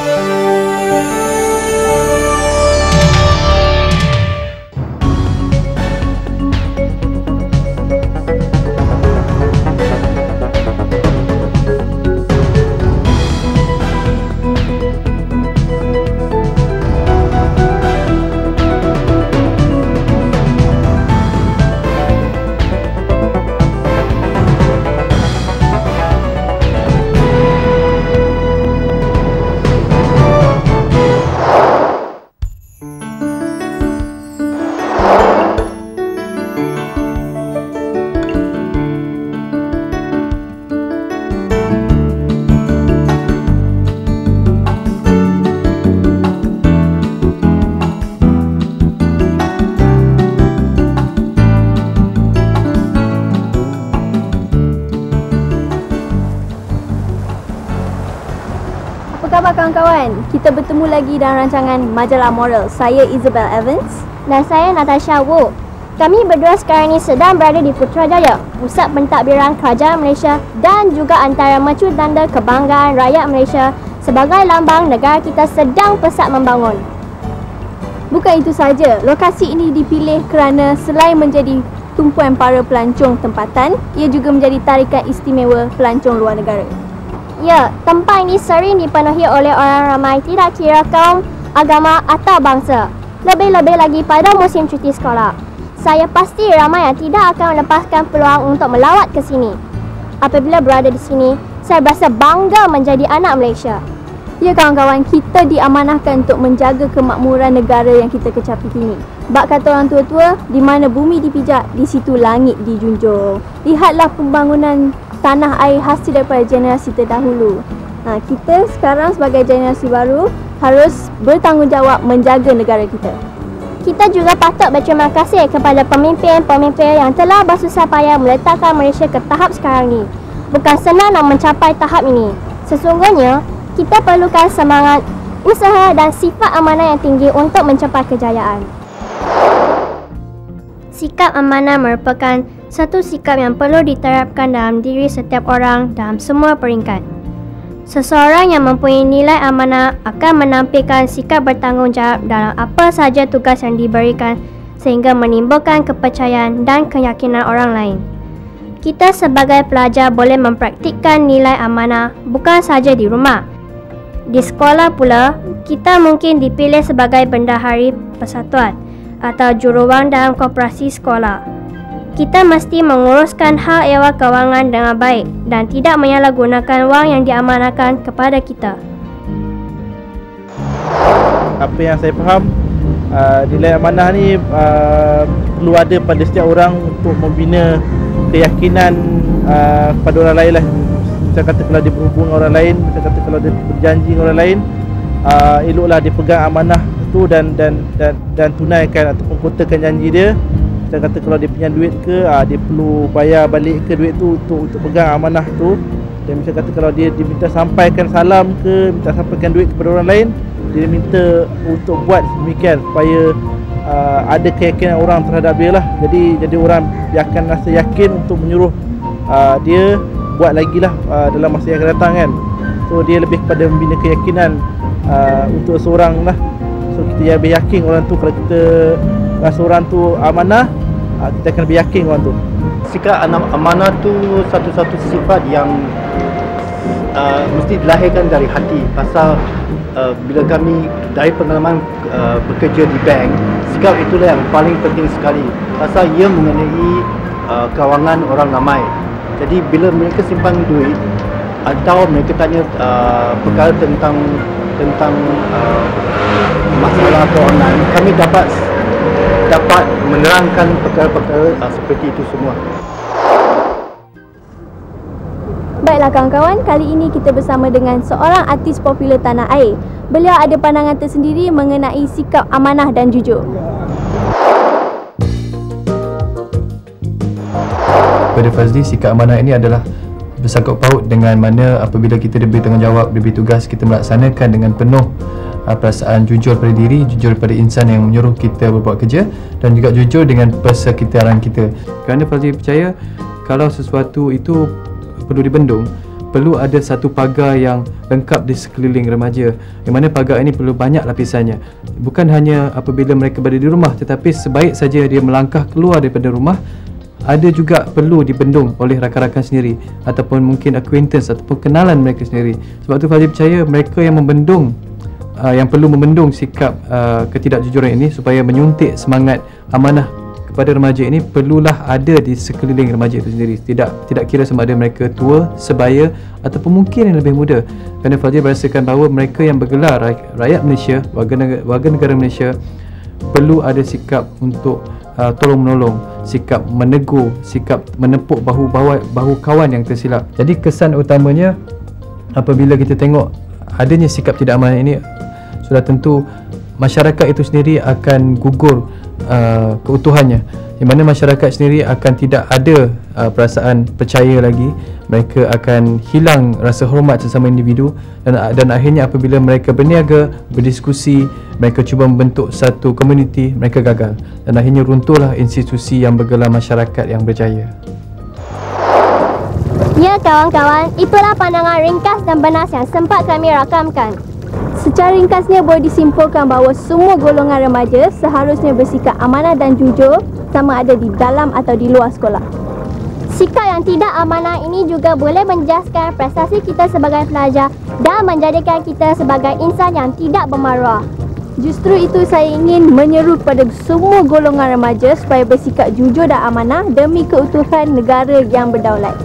Apa khabar kawan-kawan? Kita bertemu lagi dalam rancangan Majalah Moral. Saya Isabel Evans dan saya Natasha Wu. Kami berdua sekarang ini sedang berada di Putrajaya, pusat pentadbiran kerajaan Malaysia dan juga antara mercu tanda kebanggaan rakyat Malaysia sebagai lambang negara kita sedang pesat membangun. Bukan itu saja, lokasi ini dipilih kerana selain menjadi tumpuan para pelancong tempatan, ia juga menjadi tarikan istimewa pelancong luar negara. Ya, tempat ini sering dipenuhi oleh orang ramai tidak kira kaum, agama atau bangsa. Lebih-lebih lagi pada musim cuti sekolah. Saya pasti ramai yang tidak akan melepaskan peluang untuk melawat ke sini. Apabila berada di sini, saya berasa bangga menjadi anak Malaysia. Ya kawan-kawan, kita diamanahkan untuk menjaga kemakmuran negara yang kita kecapi kini. Bak kata orang tua-tua, di mana bumi dipijak, di situ langit dijunjung. Lihatlah pembangunan tanah air hasil daripada generasi terdahulu. Kita sekarang sebagai generasi baru harus bertanggungjawab menjaga negara kita. Kita juga patut berterima kasih kepada pemimpin-pemimpin yang telah bersusah payah meletakkan Malaysia ke tahap sekarang ini. Bukan senang nak mencapai tahap ini. Sesungguhnya, kita perlukan semangat, usaha dan sifat amanah yang tinggi untuk mencapai kejayaan. Sikap amanah merupakan satu sikap yang perlu diterapkan dalam diri setiap orang dalam semua peringkat. Seseorang yang mempunyai nilai amanah akan menampilkan sikap bertanggungjawab dalam apa sahaja tugas yang diberikan sehingga menimbulkan kepercayaan dan keyakinan orang lain. Kita sebagai pelajar boleh mempraktikkan nilai amanah bukan sahaja di rumah. Di sekolah pula, kita mungkin dipilih sebagai bendahari persatuan atau jururawat dalam koperasi sekolah. Kita mesti menguruskan hal ehwal kewangan dengan baik dan tidak menyalahgunakan wang yang diamanahkan kepada kita. Apa yang saya faham, nilai amanah ni perlu ada pada setiap orang untuk membina keyakinan pada orang lain lah. Saya kata kalau dia berhubung dengan orang lain, saya kata kalau dia berjanji dengan orang lain, eloklah dia pegang amanah tu dan tunaikan ataupun kotakan janji dia. Saya kata kalau dia punya duit ke, dia perlu bayar balik ke duit tu untuk pegang amanah tu. Dan saya kata kalau dia diminta sampaikan salam ke, minta sampaikan duit kepada orang lain, dia minta untuk buat demikian supaya ada keyakinan orang terhadap dia lah. Jadi orang dia akan rasa yakin untuk menyuruh dia buat lagi lah dalam masa yang akan datang kan. So dia lebih kepada membina keyakinan untuk seorang lah. So kita lebih yakin orang tu, kalau kita rasa orang tu amanah, kita akan lebih yakin orang tu. Sikap amanah tu satu-satu sifat yang mesti dilahirkan dari hati. Pasal bila kami dari pengalaman bekerja di bank, sikap itulah yang paling penting sekali. Pasal ia mengenai kewangan orang ramai. Jadi bila mereka simpan duit atau mereka tanya perkara tentang masalah keuangan, kami dapat menerangkan perkara-perkara seperti itu semua. Baiklah kawan-kawan, kali ini kita bersama dengan seorang artis popular tanah air. Beliau ada pandangan tersendiri mengenai sikap amanah dan jujur. Pada Fazli, sikap amanah ini adalah bersangkut paut dengan mana apabila kita diberi tanggungjawab, diberi tugas, kita melaksanakan dengan penuh perasaan jujur pada diri, jujur pada insan yang menyuruh kita berbuat kerja, dan juga jujur dengan persekitaran kita. Kerana Fazli percaya kalau sesuatu itu perlu dibendung, perlu ada satu pagar yang lengkap di sekeliling remaja, yang mana pagar ini perlu banyak lapisannya. Bukan hanya apabila mereka berada di rumah, tetapi sebaik saja dia melangkah keluar daripada rumah, ada juga perlu dibendung oleh rakan-rakan sendiri ataupun mungkin acquaintance ataupun kenalan mereka sendiri. Sebab tu Fazli percaya mereka yang membendung, yang perlu membendung sikap ketidakjujuran ini supaya menyuntik semangat amanah kepada remaja ini, perlulah ada di sekeliling remaja itu sendiri. Tidak kira sama ada mereka tua, sebaya ataupun mungkin yang lebih muda. Kerana Fazli merasakan bahawa mereka yang bergelar rakyat Malaysia, warga negara Malaysia, perlu ada sikap untuk tolong-menolong, sikap menegur, sikap menepuk bahu kawan yang tersilap. Jadi kesan utamanya apabila kita tengok adanya sikap tidak amanah ini, sudah tentu masyarakat itu sendiri akan gugur keutuhannya, di mana masyarakat sendiri akan tidak ada perasaan percaya lagi. Mereka akan hilang rasa hormat sesama individu, dan akhirnya apabila mereka berniaga, berdiskusi, mereka cuba membentuk satu komuniti, mereka gagal dan akhirnya runtuhlah institusi yang bergelar masyarakat yang berjaya. Ya kawan-kawan, itulah pandangan ringkas dan benas yang sempat kami rakamkan. Secara ringkasnya boleh disimpulkan bahawa semua golongan remaja seharusnya bersikap amanah dan jujur, sama ada di dalam atau di luar sekolah. Sikap yang tidak amanah ini juga boleh menjejaskan prestasi kita sebagai pelajar dan menjadikan kita sebagai insan yang tidak bermaruah. Justru itu saya ingin menyeru kepada semua golongan remaja supaya bersikap jujur dan amanah demi keutuhan negara yang berdaulat.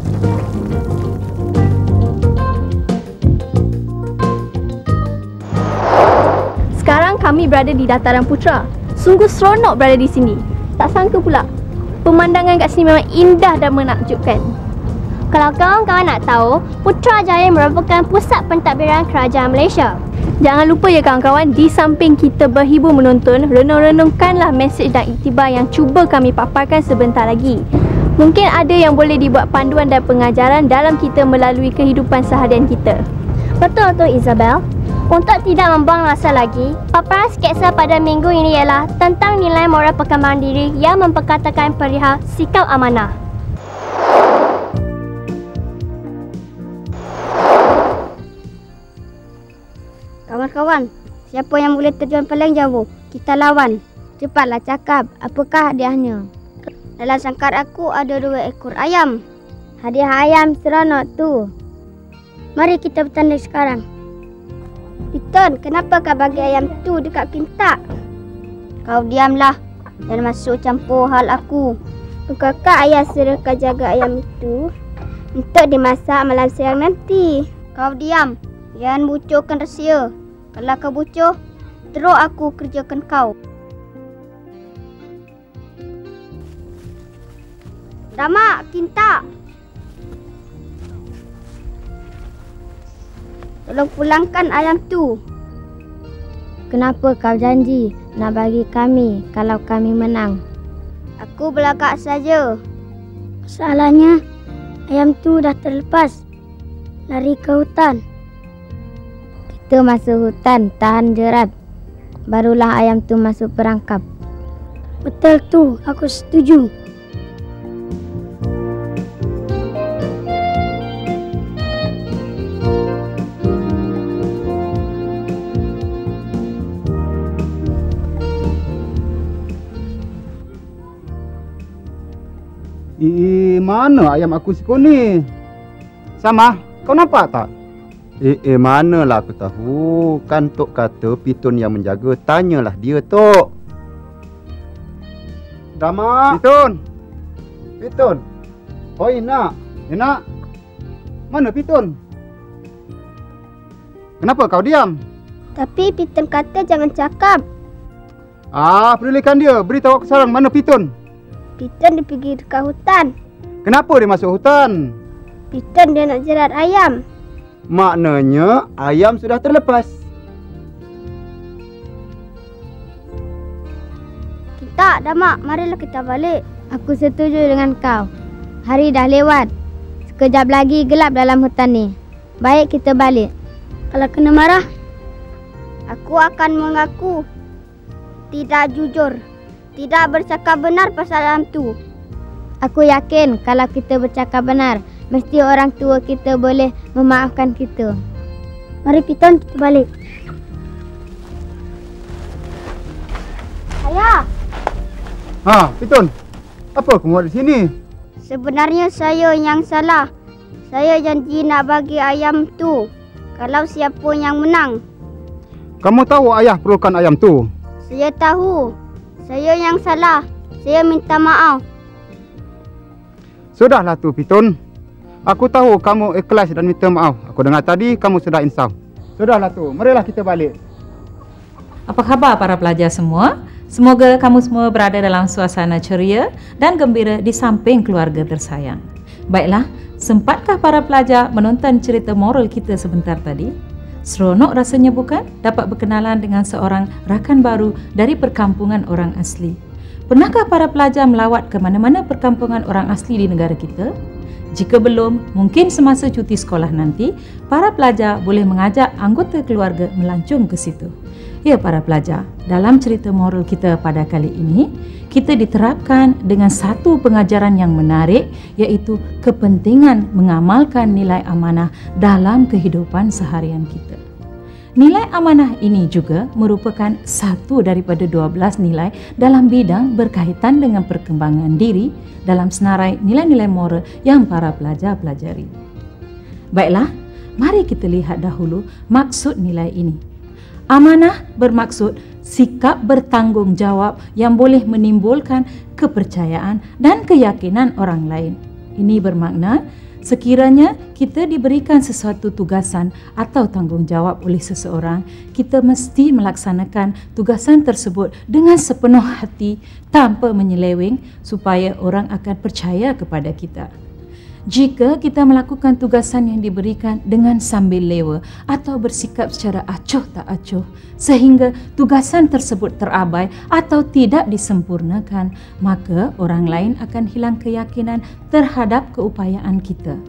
Sekarang kami berada di Dataran Putra. Sungguh seronok berada di sini. Tak sangka pula, pemandangan kat sini memang indah dan menakjubkan. Kalau kawan-kawan nak tahu, Putrajaya merupakan pusat pentadbiran kerajaan Malaysia. Jangan lupa ya kawan-kawan, di samping kita berhibur menonton, renung-renungkanlah mesej dan iktibar yang cuba kami paparkan sebentar lagi. Mungkin ada yang boleh dibuat panduan dan pengajaran dalam kita melalui kehidupan seharian kita. Betul tu Isabel. Untuk tidak membuang masa lagi, paparan sketsa pada minggu ini ialah tentang nilai moral perkembangan diri yang memperkatakan perihal sikap amanah. Kawan-kawan, siapa yang boleh terjun paling jauh? Kita lawan. Cepatlah cakap, apakah hadiahnya? Dalam sangkar aku ada 2 ekor ayam. Hadiah ayam seronok tu. Mari kita bertanding sekarang. Piton, kenapa kau bagi ayam tu dekat pintak? Kau diamlah. Jangan masuk campur hal aku. Bukankah ayah suruh kau jaga ayam itu untuk dimasak malam siang nanti? Kau diam. Jangan bucurkan rahsia. Kalau kau bucur, terus aku kerjakan kau. Rama, Kinta. Tolong pulangkan ayam tu. Kenapa kau janji nak bagi kami kalau kami menang? Aku belagak saja. Masalahnya, ayam tu dah terlepas. Lari ke hutan. Kita masuk hutan tahan jerat. Barulah ayam tu masuk perangkap. Betul tu, aku setuju. Mana ayam aku si ni? Sama, kau nampak tak? Manalah aku tahu. Kan Tok kata Pitun yang menjaga. Tanyalah dia, Tok. Rama. Pitun. Oi, nak. Nak. Mana Pitun? Kenapa kau diam? Tapi Pitun kata jangan cakap. Pedulikan dia. Beritahu aku sekarang mana Pitun. Pitun dia pergi dekat hutan. Kenapa dia masuk hutan? Pitun dia nak jerat ayam. Maknanya ayam sudah terlepas. Kita dah mak, marilah kita balik. Aku setuju dengan kau. Hari dah lewat. Sekejap lagi gelap dalam hutan ni. Baik kita balik. Kalau kena marah, aku akan mengaku tidak jujur. Tidak bercakap benar pasal ayam tu. Aku yakin kalau kita bercakap benar, mesti orang tua kita boleh memaafkan kita. Mari Piton, kita balik. Ayah! Ha, Piton. Apa kamu buat di sini? Sebenarnya saya yang salah. Saya janji nak bagi ayam tu kalau siapa yang menang. Kamu tahu ayah perlukan ayam tu. Saya tahu. Saya yang salah. Saya minta maaf. Sudahlah tu, Piton. Aku tahu kamu ikhlas dan minta maaf. Aku dengar tadi kamu sudah insaf. Sudahlah tu, marilah kita balik. Apa khabar para pelajar semua? Semoga kamu semua berada dalam suasana ceria dan gembira di samping keluarga tersayang. Baiklah, sempatkah para pelajar menonton cerita moral kita sebentar tadi? Seronok rasanya bukan? Dapat berkenalan dengan seorang rakan baru dari perkampungan orang asli. Pernahkah para pelajar melawat ke mana-mana perkampungan orang asli di negara kita? Jika belum, mungkin semasa cuti sekolah nanti, para pelajar boleh mengajak anggota keluarga melancong ke situ. Ya para pelajar, dalam cerita moral kita pada kali ini, kita diterapkan dengan satu pengajaran yang menarik, iaitu kepentingan mengamalkan nilai amanah dalam kehidupan seharian kita. Nilai amanah ini juga merupakan satu daripada 12 nilai dalam bidang berkaitan dengan perkembangan diri dalam senarai nilai-nilai moral yang para pelajar pelajari. Baiklah, mari kita lihat dahulu maksud nilai ini. Amanah bermaksud sikap bertanggungjawab yang boleh menimbulkan kepercayaan dan keyakinan orang lain. Ini bermakna sekiranya kita diberikan sesuatu tugasan atau tanggungjawab oleh seseorang, kita mesti melaksanakan tugasan tersebut dengan sepenuh hati tanpa menyeleweng supaya orang akan percaya kepada kita. Jika kita melakukan tugasan yang diberikan dengan sambil lewa atau bersikap secara acuh tak acuh sehingga tugasan tersebut terabai atau tidak disempurnakan, maka orang lain akan hilang keyakinan terhadap keupayaan kita.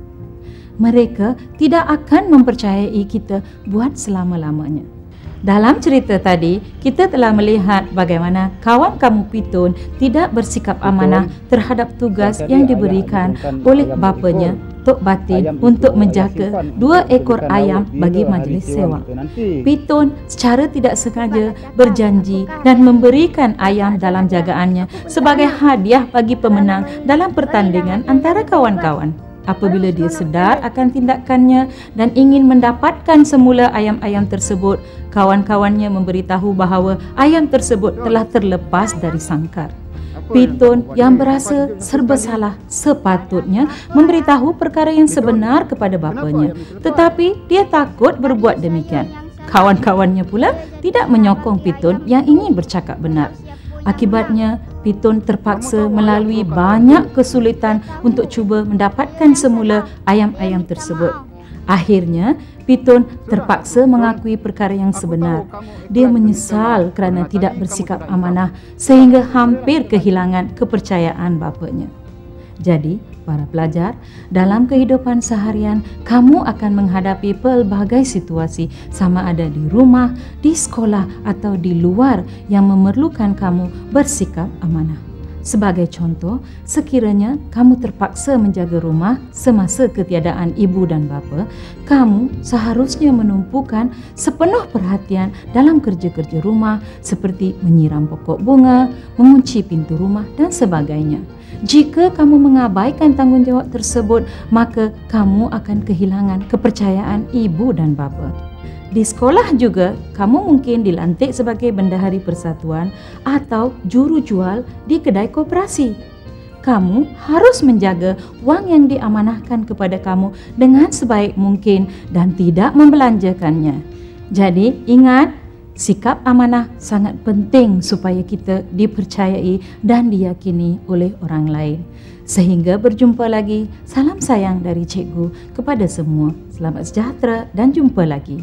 Mereka tidak akan mempercayai kita buat selama-lamanya. Dalam cerita tadi, kita telah melihat bagaimana kawan kamu Piton tidak bersikap amanah terhadap tugas yang diberikan oleh bapanya, Tok Batin, untuk menjaga 2 ekor ayam bagi majlis sewa. Piton secara tidak sengaja berjanji dan memberikan ayam dalam jagaannya sebagai hadiah bagi pemenang dalam pertandingan antara kawan-kawan. Apabila dia sedar akan tindakannya dan ingin mendapatkan semula ayam-ayam tersebut, kawan-kawannya memberitahu bahawa ayam tersebut telah terlepas dari sangkar. Piton yang berasa serba salah sepatutnya memberitahu perkara yang sebenar kepada bapanya, tetapi dia takut berbuat demikian. Kawan-kawannya pula tidak menyokong Piton yang ingin bercakap benar. Akibatnya, Piton terpaksa melalui banyak kesulitan untuk cuba mendapatkan semula ayam-ayam tersebut. Akhirnya, Piton terpaksa mengakui perkara yang sebenar. Dia menyesal kerana tidak bersikap amanah sehingga hampir kehilangan kepercayaan bapanya. Jadi, para pelajar, dalam kehidupan seharian, kamu akan menghadapi pelbagai situasi sama ada di rumah, di sekolah atau di luar yang memerlukan kamu bersikap amanah. Sebagai contoh, sekiranya kamu terpaksa menjaga rumah semasa ketiadaan ibu dan bapa, kamu seharusnya menumpukan sepenuh perhatian dalam kerja-kerja rumah seperti menyiram pokok bunga, mengunci pintu rumah dan sebagainya. Jika kamu mengabaikan tanggungjawab tersebut, maka kamu akan kehilangan kepercayaan ibu dan bapa. Di sekolah juga, kamu mungkin dilantik sebagai bendahari persatuan atau juru jual di kedai koperasi. Kamu harus menjaga wang yang diamanahkan kepada kamu dengan sebaik mungkin dan tidak membelanjakannya. Jadi, ingat, sikap amanah sangat penting supaya kita dipercayai dan diyakini oleh orang lain. Sehingga berjumpa lagi, salam sayang dari cikgu kepada semua. Selamat sejahtera dan jumpa lagi.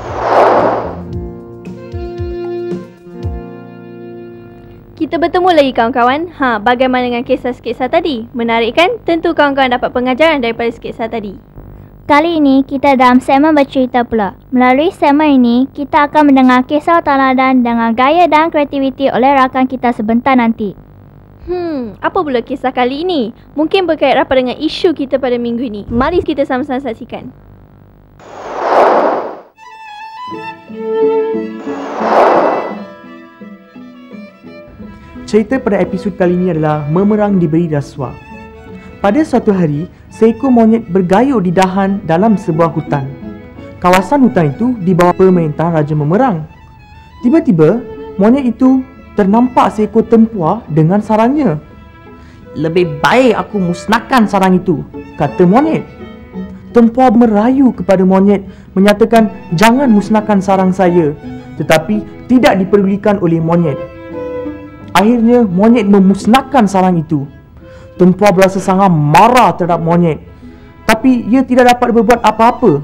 Kita bertemu lagi kawan-kawan. Bagaimana dengan kisah-kisah tadi? Menarik kan? Tentu kawan-kawan dapat pengajaran daripada kisah tadi. Kali ini kita dalam segmen bercerita pula. Melalui segmen ini, kita akan mendengar kisah tauladan dengan gaya dan kreativiti oleh rakan kita sebentar nanti. Apa pula kisah kali ini? Mungkin berkait rapat dengan isu kita pada minggu ini. Mari kita sama-sama saksikan. Cerita pada episod kali ini adalah Memerang Diberi Rasuah. Pada suatu hari, seekor monyet bergayut di dahan dalam sebuah hutan. Kawasan hutan itu di bawah pemerintahan Raja Memerang. Tiba-tiba, monyet itu ternampak seekor tempuar dengan sarangnya. "Lebih baik aku musnahkan sarang itu," kata monyet. Tempuar merayu kepada monyet menyatakan jangan musnahkan sarang saya, tetapi tidak dipedulikan oleh monyet. Akhirnya monyet memusnahkan sarang itu. Tempuar berasa sangat marah terhadap monyet, tapi ia tidak dapat berbuat apa-apa.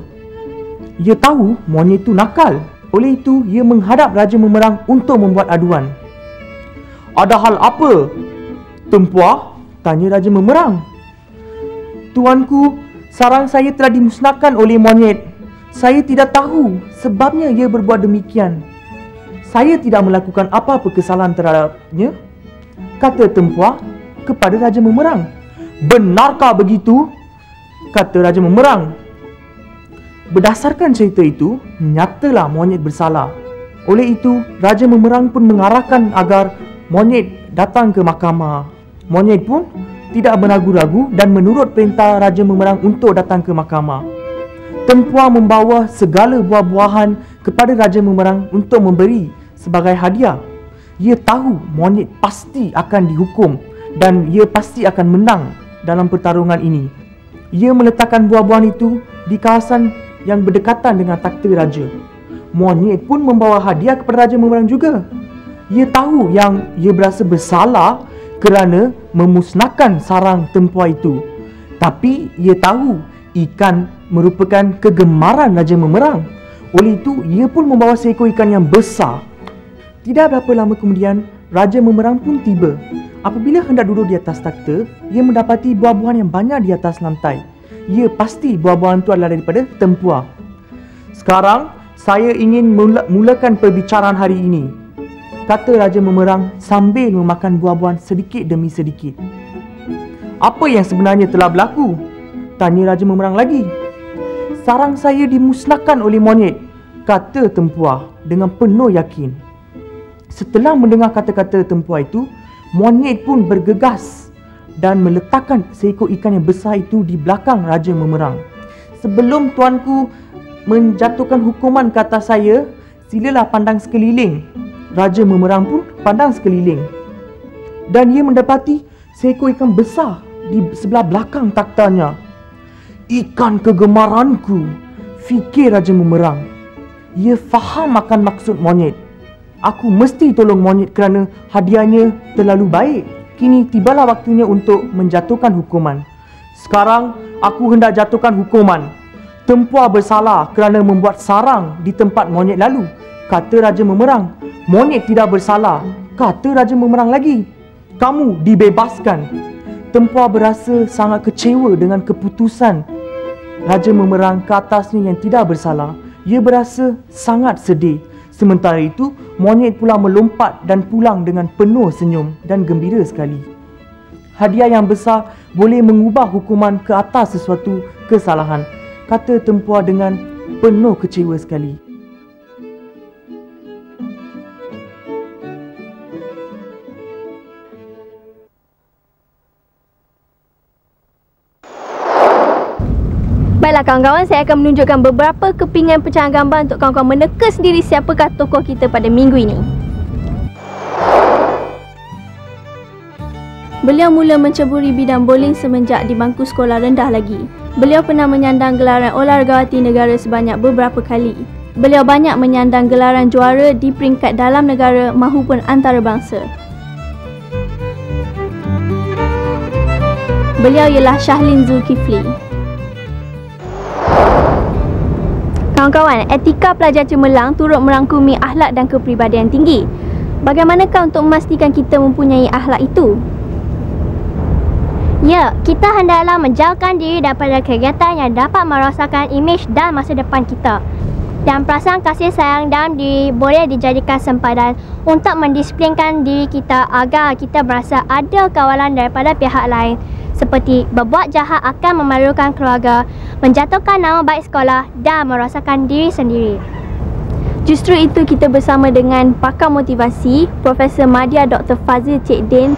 Ia tahu monyet itu nakal. Oleh itu, ia menghadap Raja Memerang untuk membuat aduan. "Ada hal apa, Tempuar?" tanya Raja Memerang. "Tuanku, sarang saya telah dimusnahkan oleh monyet. Saya tidak tahu sebabnya ia berbuat demikian. Saya tidak melakukan apa-apa kesalahan terhadapnya," kata Tempuar kepada Raja Memerang. "Benarkah begitu?" kata Raja Memerang. Berdasarkan cerita itu, nyatalah monyet bersalah. Oleh itu, Raja Memerang pun mengarahkan agar monyet datang ke mahkamah. Monyet pun tidak beragu-ragu dan menurut perintah Raja Memerang untuk datang ke mahkamah. Tempuar membawa segala buah-buahan kepada Raja Memerang untuk memberi sebagai hadiah. Ia tahu monyet pasti akan dihukum dan ia pasti akan menang dalam pertarungan ini. Ia meletakkan buah-buahan itu di kawasan yang berdekatan dengan takhta raja. Monyet pun membawa hadiah kepada Raja Memerang juga. Ia tahu yang ia berasa bersalah kerana memusnahkan sarang tempuar itu. Tapi ia tahu ikan merupakan kegemaran Raja Memerang. Oleh itu, ia pun membawa seekor ikan yang besar. Tidak berapa lama kemudian, Raja Memerang pun tiba. Apabila hendak duduk di atas takhta, ia mendapati buah-buahan yang banyak di atas lantai. Ia pasti buah-buahan itu adalah daripada tempuar. "Sekarang, saya ingin mulakan perbicaraan hari ini," kata Raja Memerang sambil memakan buah-buahan sedikit demi sedikit. "Apa yang sebenarnya telah berlaku?" tanya Raja Memerang lagi. "Sarang saya dimusnahkan oleh monyet," kata tempuar dengan penuh yakin. Setelah mendengar kata-kata tempuar itu, monyet pun bergegas dan meletakkan seekor ikan yang besar itu di belakang Raja Memerang. "Sebelum tuanku menjatuhkan hukuman ke atas saya, silalah pandang sekeliling." Raja Memerang pun pandang sekeliling dan ia mendapati seekor ikan besar di sebelah belakang takhtanya. "Ikan kegemaranku," fikir Raja Memerang. Ia faham akan maksud monyet. "Aku mesti tolong monyet kerana hadiahnya terlalu baik. Kini tibalah waktunya untuk menjatuhkan hukuman. Sekarang aku hendak jatuhkan hukuman. Tempuar bersalah kerana membuat sarang di tempat monyet lalu," kata Raja Memerang. "Monyet tidak bersalah," kata Raja Memerang lagi. "Kamu dibebaskan." Tempuar berasa sangat kecewa dengan keputusan Raja Memerang ke atasnya yang tidak bersalah. Ia berasa sangat sedih. Sementara itu, monyet pula melompat dan pulang dengan penuh senyum dan gembira sekali. "Hadiah yang besar boleh mengubah hukuman ke atas sesuatu kesalahan," kata tempuar dengan penuh kecewa sekali. Baiklah kawan-kawan, saya akan menunjukkan beberapa kepingan pecahan gambar untuk kawan-kawan meneka sendiri siapakah tokoh kita pada minggu ini. Beliau mula menceburi bidang bowling semenjak di bangku sekolah rendah lagi. Beliau pernah menyandang gelaran olahragawati negara sebanyak beberapa kali. Beliau banyak menyandang gelaran juara di peringkat dalam negara mahupun antarabangsa. Beliau ialah Syahlin Zulkifli. Kawan-kawan, etika pelajar cemerlang turut merangkumi akhlak dan kepribadian tinggi. Bagaimanakah untuk memastikan kita mempunyai akhlak itu? Ya, kita hendaklah menjauhkan diri daripada kegiatan yang dapat merosakkan imej dan masa depan kita. dan perasaan kasih sayang dalam diri boleh dijadikan sempadan untuk mendisiplinkan diri kita agar kita merasa ada kawalan daripada pihak lain, seperti berbuat jahat akan memalukan keluarga, menjatuhkan nama baik sekolah dan merasakan diri sendiri. Justru itu kita bersama dengan pakar motivasi Profesor Madya Dr. Fazil Cik Din.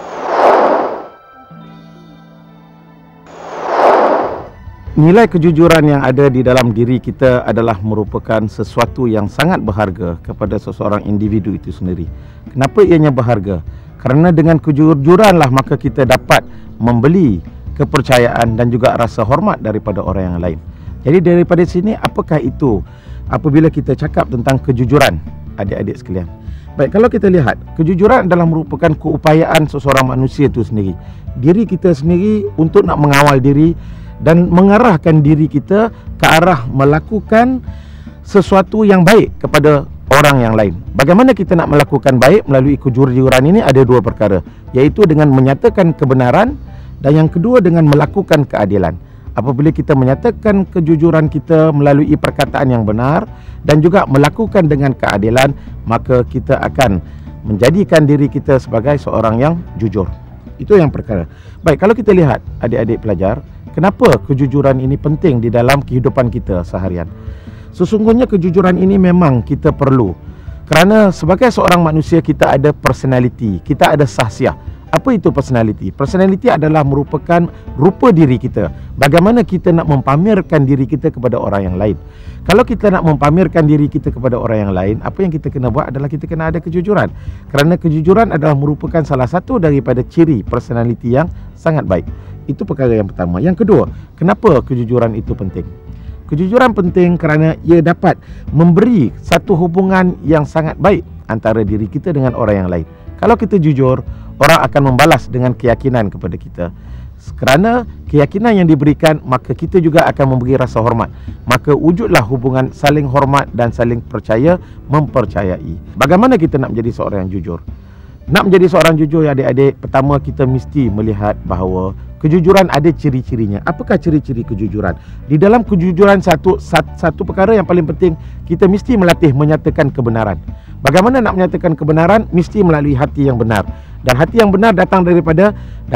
Nilai kejujuran yang ada di dalam diri kita adalah merupakan sesuatu yang sangat berharga kepada seseorang individu itu sendiri. Kenapa ianya berharga? Kerana dengan kejujuranlah maka kita dapat membeli kepercayaan dan juga rasa hormat daripada orang yang lain. Jadi daripada sini, apakah itu apabila kita cakap tentang kejujuran, adik-adik sekalian? Baik, kalau kita lihat, kejujuran adalah merupakan keupayaan seseorang manusia itu sendiri. Diri kita sendiri untuk nak mengawal diri dan mengarahkan diri kita ke arah melakukan sesuatu yang baik kepada orang yang lain. Bagaimana kita nak melakukan baik melalui kejujuran ini? Ada dua perkara, iaitu dengan menyatakan kebenaran dan yang kedua dengan melakukan keadilan. Apabila kita menyatakan kejujuran kita melalui perkataan yang benar dan juga melakukan dengan keadilan, maka kita akan menjadikan diri kita sebagai seorang yang jujur. Itu yang perkara. Baik, kalau kita lihat adik-adik pelajar, kenapa kejujuran ini penting di dalam kehidupan kita seharian? Sesungguhnya kejujuran ini memang kita perlu. Kerana sebagai seorang manusia kita ada personality, kita ada sahsiah. Apa itu personality? Personality adalah merupakan rupa diri kita. Bagaimana kita nak mempamerkan diri kita kepada orang yang lain. Kalau kita nak mempamerkan diri kita kepada orang yang lain, apa yang kita kena buat adalah kita kena ada kejujuran. Kerana kejujuran adalah merupakan salah satu daripada ciri personality yang sangat baik. Itu perkara yang pertama. Yang kedua, kenapa kejujuran itu penting? Kejujuran penting kerana ia dapat memberi satu hubungan yang sangat baik antara diri kita dengan orang yang lain. Kalau kita jujur, orang akan membalas dengan keyakinan kepada kita. Kerana keyakinan yang diberikan, maka kita juga akan memberi rasa hormat. Maka wujudlah hubungan saling hormat dan saling percaya, mempercayai. Bagaimana kita nak menjadi seorang yang jujur? Nak menjadi seorang jujur ya adik-adik, pertama kita mesti melihat bahawa kejujuran ada ciri-cirinya. Apakah ciri-ciri kejujuran? Di dalam kejujuran satu perkara yang paling penting, kita mesti melatih menyatakan kebenaran. Bagaimana nak menyatakan kebenaran? Mesti melalui hati yang benar. Dan hati yang benar datang daripada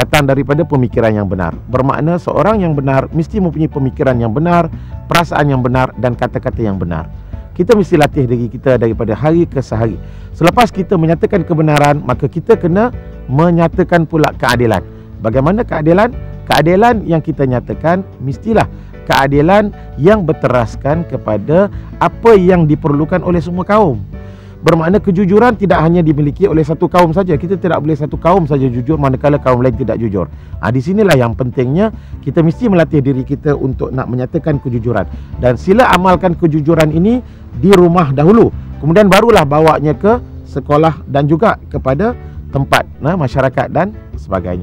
pemikiran yang benar. Bermakna seorang yang benar mesti mempunyai pemikiran yang benar, perasaan yang benar dan kata-kata yang benar. Kita mesti latih diri kita daripada hari ke sehari. Selepas kita menyatakan kebenaran, maka kita kena menyatakan pula keadilan. Bagaimana keadilan? Keadilan yang kita nyatakan mestilah keadilan yang berteraskan kepada apa yang diperlukan oleh semua kaum. Bermakna kejujuran tidak hanya dimiliki oleh satu kaum saja. Kita tidak boleh satu kaum saja jujur manakala kaum lain tidak jujur. Di sinilah yang pentingnya kita mesti melatih diri kita untuk nak menyatakan kejujuran. Dan sila amalkan kejujuran ini di rumah dahulu. Kemudian barulah bawanya ke sekolah dan juga kepada tempat masyarakat dan sebagainya.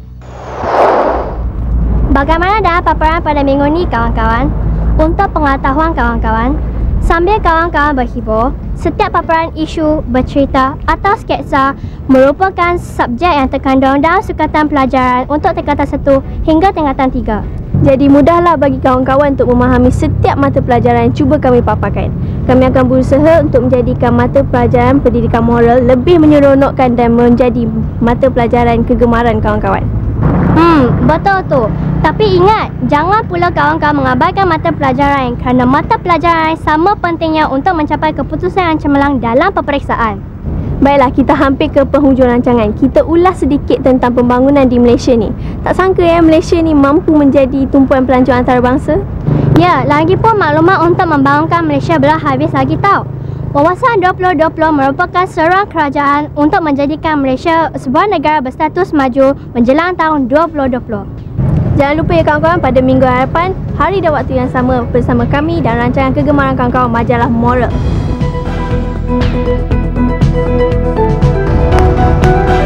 Bagaimana dalam paparan pada minggu ini kawan-kawan? Untuk pengetahuan kawan-kawan, sambil kawan-kawan berhibur, setiap paparan isu, bercerita atau sketsa merupakan subjek yang terkandung dalam sukatan pelajaran untuk tingkatan 1 hingga tingkatan 3. Jadi mudahlah bagi kawan-kawan untuk memahami setiap mata pelajaran yang cuba kami paparkan. Kami akan berusaha untuk menjadikan mata pelajaran pendidikan moral lebih menyeronokkan dan menjadi mata pelajaran kegemaran kawan-kawan. Betul tu. Tapi ingat, jangan pula kawan-kawan mengabaikan mata pelajaran kerana mata pelajaran sama pentingnya untuk mencapai keputusan yang cemerlang dalam peperiksaan. Baiklah, kita hampir ke penghujung rancangan. Kita ulas sedikit tentang pembangunan di Malaysia ni. Tak sangka Malaysia ni mampu menjadi tumpuan pelancong antarabangsa. Ya, lagipun maklumat untuk membangunkan Malaysia belum habis lagi tau. Wawasan 2020 merupakan seruan kerajaan untuk menjadikan Malaysia sebuah negara berstatus maju menjelang tahun 2020. Jangan lupa ya kawan-kawan, pada minggu hadapan, hari dan waktu yang sama bersama kami dan rancangan kegemaran kawan-kawan majalah Moral.